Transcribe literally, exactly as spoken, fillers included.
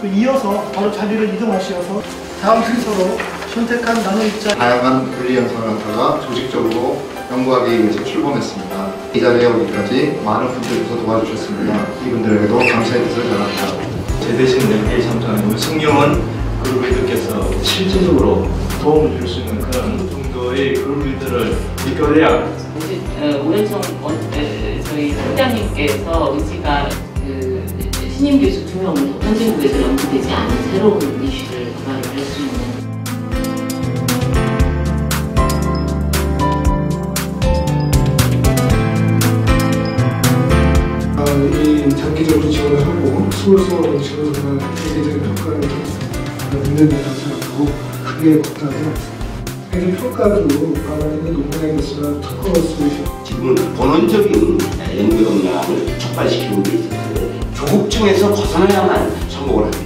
또 이어서 바로 자리를 이동하셔서 다음 순서로 선택한 나눔입자 다양한 분리 영상을 하다가 조직적으로 연구하기 위해서 출범했습니다. 이 자리에 오기까지 많은 분들께서 도와주셨습니다. 이분들에게도 감사의 뜻을 전합니다. 제 대신 낼게 참여하는 우리 승려원 그룹 리더께서 실질적으로 도움을 줄 수 있는 그런 정도의 그룹 리더를 이끌어야 오현청 저희 선장님께서 의지가 그 신임 교수 두 명으로 선진국에서 연구되지 않은 새로운 이슈를 개발을 할 수 있는 이 장기적으로 지원을 하고 스몰스몰 지원을 세계적인 효과를 있는 데라고 생각하고 그게 못하고 세계 평가도 가만히 있는 논문에서는 특허수 지금은 본원적인 연구 역량을 촉발시키고 있어서 조급증에서 벗어나야만 성공을 합니다.